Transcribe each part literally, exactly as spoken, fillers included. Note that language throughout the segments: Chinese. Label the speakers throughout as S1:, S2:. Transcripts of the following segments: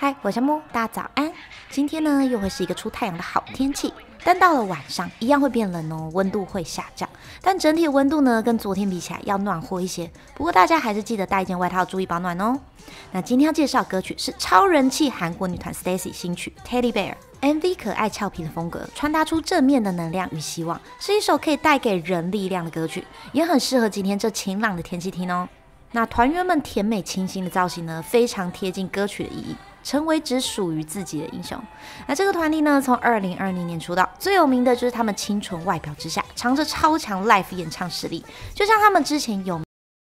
S1: 嗨，我是木，大家早安。今天呢，又会是一个出太阳的好天气，但到了晚上一样会变冷哦，温度会下降。但整体的温度呢，跟昨天比起来要暖和一些。不过大家还是记得带一件外套，注意保暖哦。那今天要介绍的歌曲是超人气韩国女团 Stacy 新曲 Teddy Bear。M V 可爱俏皮的风格，传达出正面的能量与希望，是一首可以带给人力量的歌曲，也很适合今天这晴朗的天气听哦。那团员们甜美清新的造型呢，非常贴近歌曲的意义，成为只属于自己的英雄。那这个团体呢，从二零二零年出道，最有名的就是他们清纯外表之下，藏着超强 live 演唱实力，就像他们之前有。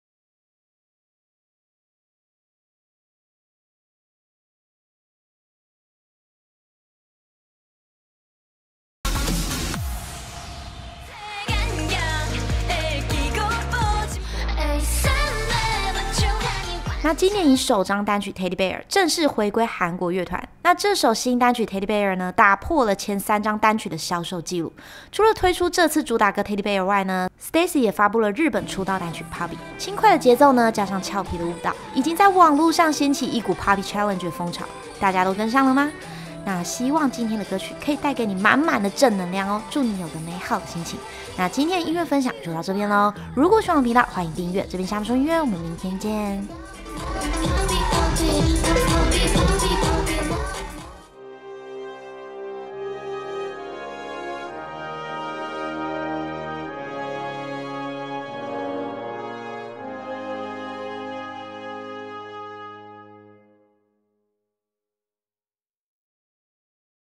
S1: 那今年以首张单曲 Teddy Bear 正式回归韩国乐团。那这首新单曲 Teddy Bear 呢，打破了前三张单曲的销售记录。除了推出这次主打歌 Teddy Bear 外呢 ，Stacy 也发布了日本出道单曲 Poppy。轻快的节奏呢，加上俏皮的舞蹈，已经在网络上掀起一股 Poppy Challenge 的风潮。大家都跟上了吗？那希望今天的歌曲可以带给你满满的正能量哦，祝你有个美好的心情。那今天的音乐分享就到这边喽。如果喜欢我的频道，欢迎订阅。这边夏木说音乐，我们明天见。Be, be, be, be, be.